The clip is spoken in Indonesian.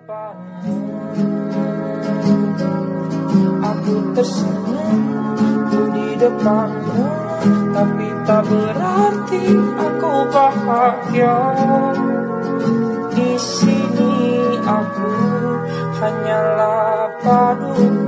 depanmu. Aku tersenyum di depanmu, tapi tak berarti aku bahagia. Di sini aku hanyalah padu